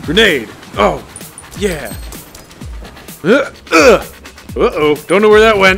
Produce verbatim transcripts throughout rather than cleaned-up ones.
Grenade. Oh, yeah. Uh, uh. Uh-oh. Don't know where that went.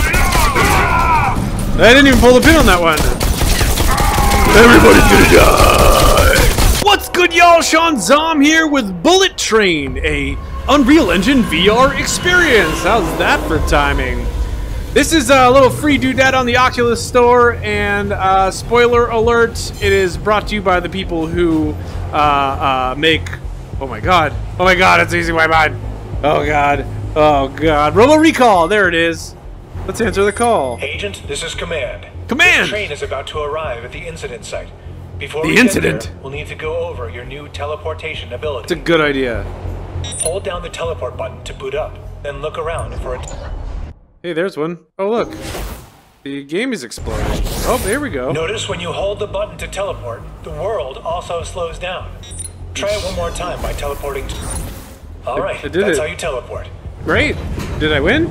I didn't even pull the pin on that one. Everybody's gonna die. What's good, y'all? Shaun Zom here with Bullet Train, a Unreal Engine V R experience. How's that for timing? This is a little free doodad on the Oculus store, and uh, spoiler alert, it is brought to you by the people who uh, uh, make... Oh my god. Oh my god, it's easy my mind. Oh god. Oh god. Robo Recall, there it is. Let's answer the call. Agent, this is Command. Command! The train is about to arrive at the incident site. Before the we incident? Get there, we'll need to go over your new teleportation ability. It's a good idea. Hold down the teleport button to boot up, then look around for it. Hey, there's one. Oh, look. The game is exploding. Oh, there we go. Notice when you hold the button to teleport, the world also slows down. Try it one more time by teleporting to... Alright, I did that's it. how you teleport. Great. Did I win?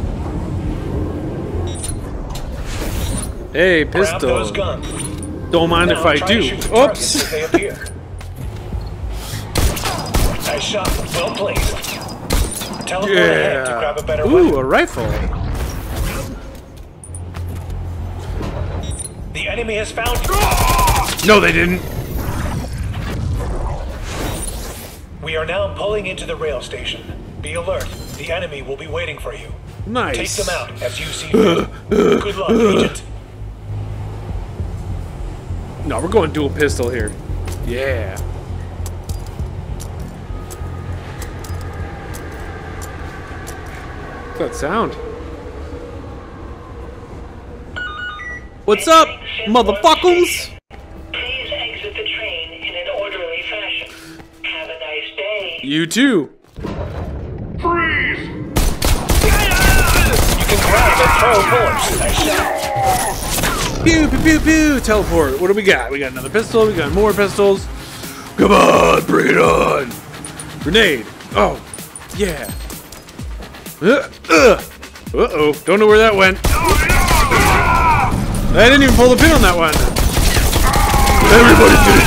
Hey, pistol. Grab those guns. Don't mind now, if I try do. to shoot the Oops. targets as they appear. Nice shot. Well placed. Teleport ahead to grab a better Ooh, weapon. a rifle. The enemy has found you. No, they didn't. We are now pulling into the rail station. Be alert. The enemy will be waiting for you. Nice. Take them out as you see fit. Good luck, Agent. No, we're going dual pistol here. Yeah. What's that sound? What's up, motherfuckers? Please exit the train in an orderly fashion. Have a nice day. You too. Freeze! You can grab and throw bullets. Nice shot. Pew, pew, pew, pew. Teleport. What do we got? We got another pistol. We got more pistols. Come on, bring it on. Grenade. Oh, yeah. Uh, uh. Uh-oh. Don't know where that went. I didn't even pull the pin on that one. Everybody's gonna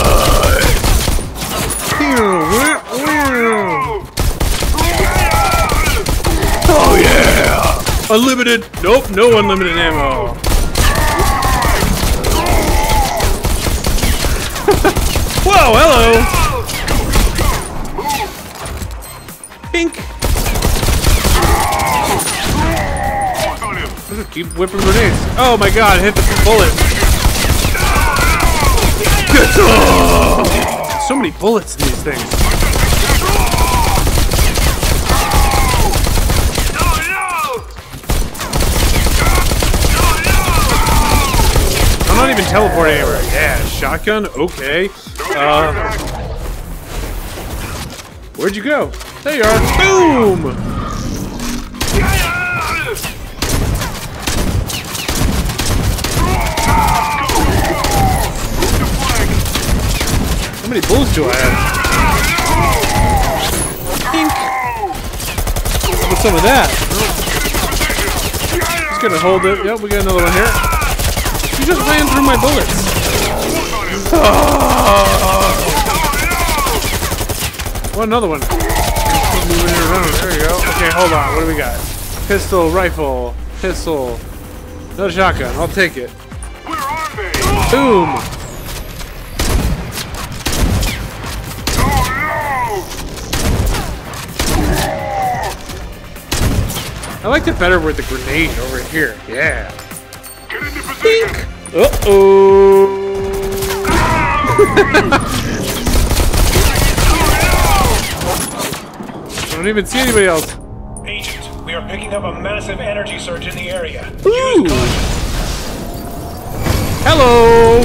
die. Oh yeah! Unlimited. Nope, no unlimited ammo. Whoa, hello. Pink. Just keep whipping grenades. Oh my god, hit the bullet. Oh, so many bullets in these things. I'm not even teleporting anywhere. Yeah, shotgun, okay. Uh, where'd you go? There you are. Boom! How many bullets do I have? Pink. How about some of that? Just gonna hold it. Yep, we got another one here. You just ran through my bullets. Oh. Well, another one. Keep moving it around. There you go. Okay, hold on. What do we got? Pistol, rifle, pistol. No shotgun. I'll take it. Boom. I liked it better with the grenade over here. Yeah. Get into position. Uh-oh. I don't even see anybody else. Agent, we are picking up a massive energy surge in the area. Ooh. Use caution. Hello.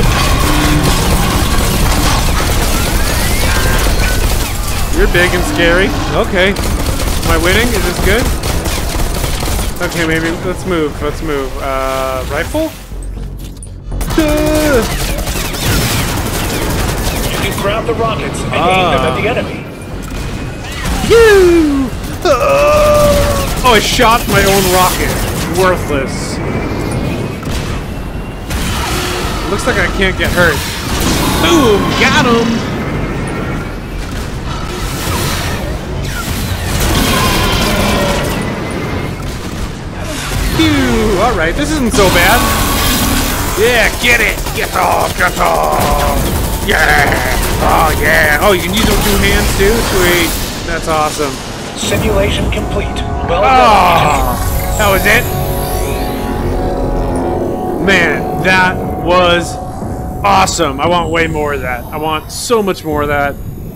You're big and scary. Okay. Am I winning? Is this good? Okay, maybe let's move. Let's move. Uh, rifle? You can grab the rockets and Ah. aim them at the enemy. You! Oh, I shot my own rocket. Worthless. Looks like I can't get hurt. Boom! Got him! all right. This isn't so bad. Yeah, get it. Get off, get off. Yeah. Oh, yeah. Oh, you can use those two hands too? Sweet. That's awesome. Simulation complete. Well Oh, done. that was it? Man, that was awesome. I want way more of that. I want so much more of that.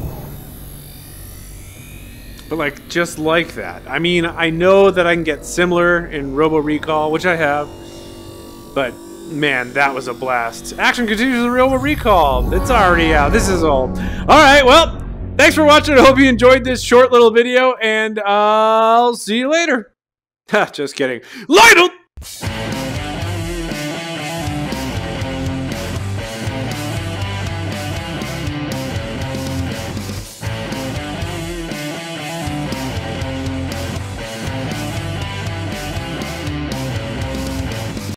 But like, just like that. I mean, I know that I can get similar in Robo Recall, which I have. But, man, that was a blast. Action continues with Robo Recall. It's already out. This is old. Alright, well, thanks for watching. I hope you enjoyed this short little video. And I'll see you later. Just kidding. Later!